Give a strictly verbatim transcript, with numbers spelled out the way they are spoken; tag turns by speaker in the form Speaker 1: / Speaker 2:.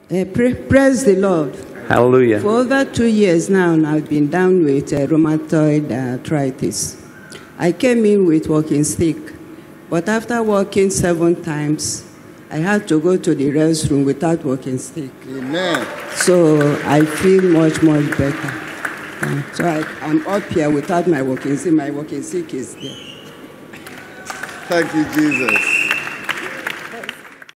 Speaker 1: Uh, pra praise the Lord.
Speaker 2: Hallelujah.
Speaker 1: For over two years now, I've been down with uh, rheumatoid arthritis. I came in with walking stick, but after walking seven times, I had to go to the restroom without walking stick.
Speaker 3: Amen.
Speaker 1: So I feel much, much better. Uh, so I, I'm up here without my walking stick. My walking stick is there.
Speaker 3: Thank you, Jesus.